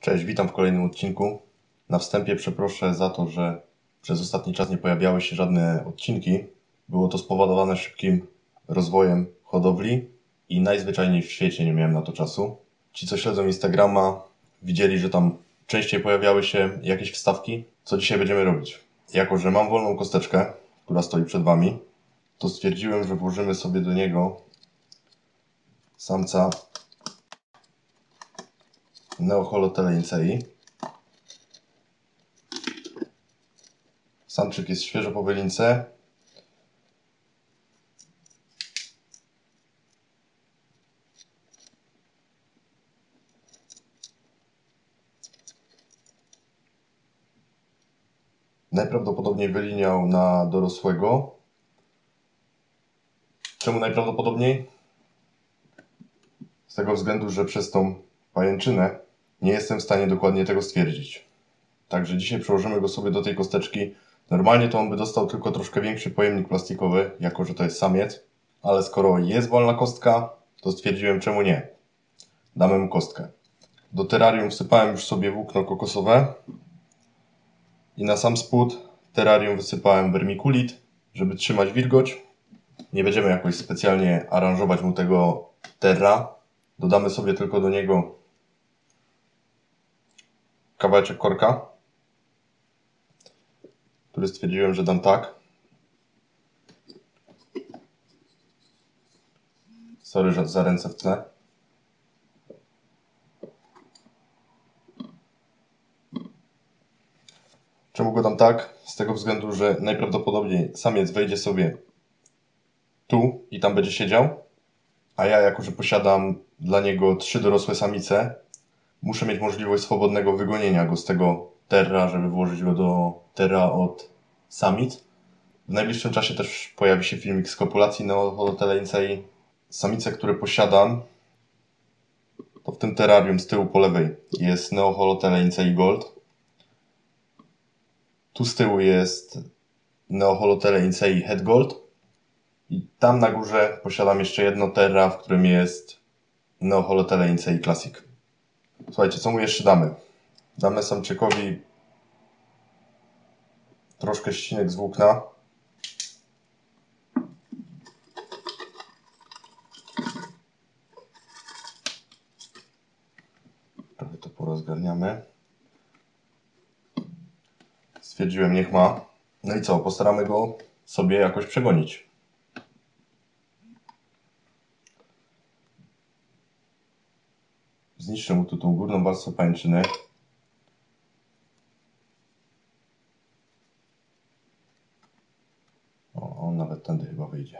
Cześć, witam w kolejnym odcinku. Na wstępie przeproszę za to, że przez ostatni czas nie pojawiały się żadne odcinki. Było to spowodowane szybkim rozwojem hodowli i najzwyczajniej w świecie nie miałem na to czasu. Ci, co śledzą Instagrama, widzieli, że tam częściej pojawiały się jakieś wstawki. Co dzisiaj będziemy robić? Jako że mam wolną kosteczkę, która stoi przed Wami, to stwierdziłem, że włożymy sobie do niego samca Neoholotelencei. Samczyk jest świeżo po wylince. Najprawdopodobniej wyliniał na dorosłego. Czemu najprawdopodobniej? Z tego względu, że przez tą pajęczynę nie jestem w stanie dokładnie tego stwierdzić. Także dzisiaj przełożymy go sobie do tej kosteczki. Normalnie to on by dostał tylko troszkę większy pojemnik plastikowy, jako że to jest samiec. Ale skoro jest wolna kostka, to stwierdziłem, czemu nie. Damy mu kostkę. Do terrarium wsypałem już sobie włókno kokosowe. I na sam spód terrarium wysypałem wermikulit, żeby trzymać wilgoć. Nie będziemy jakoś specjalnie aranżować mu tego terra. Dodamy sobie tylko do niego kawałeczek korka, który stwierdziłem, że dam tak. Sorry za ręce w tle. Czemu go dam tak? Z tego względu, że najprawdopodobniej samiec wejdzie sobie tu i tam będzie siedział, a ja, jako że posiadam dla niego 3 dorosłe samice, muszę mieć możliwość swobodnego wygonienia go z tego terra, żeby włożyć go do terra od samic. W najbliższym czasie też pojawi się filmik z kopulacji Neoholotelencei. Samice, które posiadam, to w tym terrarium z tyłu po lewej jest Neoholotelencei Gold. Tu z tyłu jest Neoholotelencei Head Gold. I tam na górze posiadam jeszcze jedno terra, w którym jest Neoholotelencei Classic. Słuchajcie, co mu jeszcze damy? Damy samczykowi troszkę ścinek z włókna. Trochę to porozgarniamy. Stwierdziłem, niech ma. No i co? Postaramy go sobie jakoś przegonić. Zniszczę mu tu tą górną warstwę pajęczyny. O, on nawet tędy chyba wyjdzie.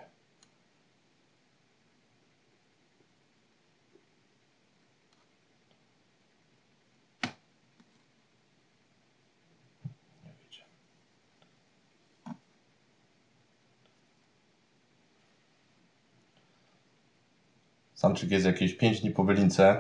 Nie wyjdzie. Samczyk jest jakieś 5 dni po wylince.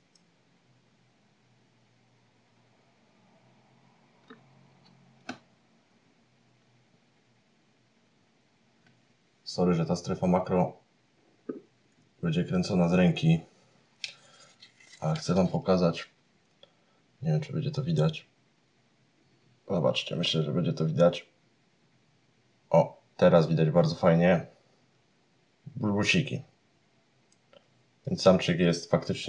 Sorry, że ta strefa makro będzie kręcona z ręki, ale chcę Wam pokazać. Nie wiem, czy będzie to widać. Zobaczcie, myślę, że będzie to widać. O, teraz widać bardzo fajnie bulbusiki. Ten samczyk jest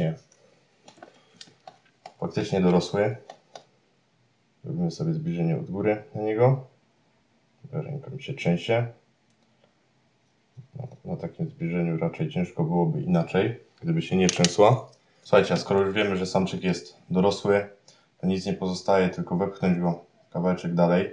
faktycznie dorosły. Robimy sobie zbliżenie od góry na niego. Ręka mi się trzęsie. Na takim zbliżeniu raczej ciężko byłoby inaczej, gdyby się nie trzęsła. Słuchajcie, a skoro już wiemy, że samczyk jest dorosły, to nic nie pozostaje, tylko wepchnąć go kawałeczek dalej.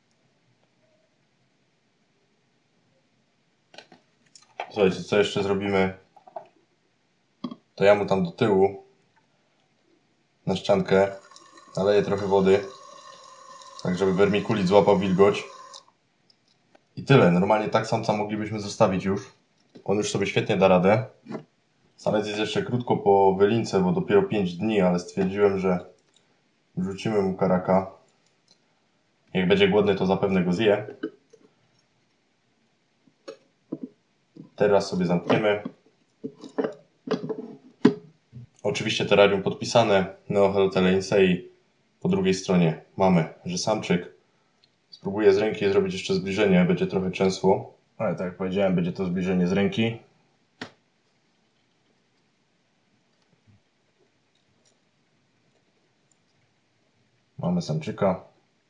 Słuchajcie, co jeszcze zrobimy? To ja mu tam do tyłu na ściankę naleję trochę wody, tak żeby wermikulit złapał wilgoć. I tyle. Normalnie tak samca moglibyśmy zostawić już. On już sobie świetnie da radę. Samiec jest jeszcze krótko po wylince, bo dopiero 5 dni, ale stwierdziłem, że wrzucimy mu karaka. Jak będzie głodny, to zapewne go zje. Teraz sobie zamkniemy. Oczywiście terrarium podpisane, Neohelotele insei. Po drugiej stronie mamy, że samczyk. Spróbuję z ręki zrobić jeszcze zbliżenie, będzie trochę trzęsło, ale tak jak powiedziałem, będzie to zbliżenie z ręki. Mamy samczyka.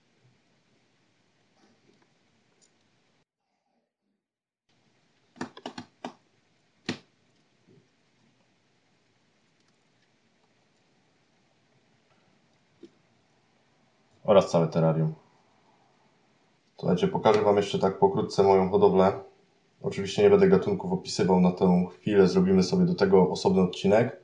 Oraz całe terrarium. Słuchajcie, pokażę Wam jeszcze tak pokrótce moją hodowlę. Oczywiście nie będę gatunków opisywał na tę chwilę, zrobimy sobie do tego osobny odcinek.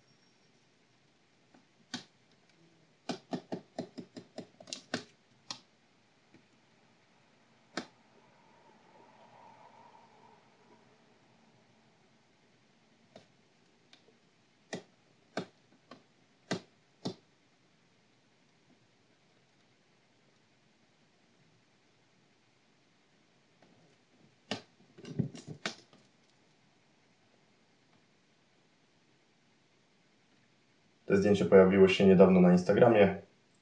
Te zdjęcie pojawiło się niedawno na Instagramie.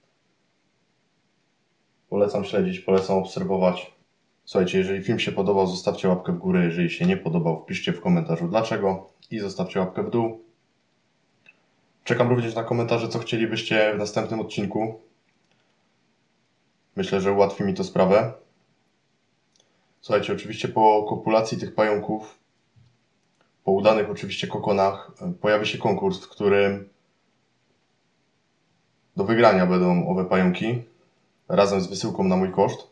Polecam śledzić, polecam obserwować. Słuchajcie, jeżeli film się podobał, zostawcie łapkę w górę. Jeżeli się nie podobał, wpiszcie w komentarzu dlaczego i zostawcie łapkę w dół. Czekam również na komentarze, co chcielibyście w następnym odcinku. Myślę, że ułatwi mi to sprawę. Słuchajcie, oczywiście po kopulacji tych pająków, po udanych oczywiście kokonach, pojawi się konkurs, w którym do wygrania będą owe pająki razem z wysyłką na mój koszt.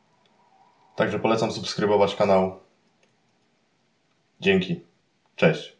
Także polecam subskrybować kanał. Dzięki. Cześć.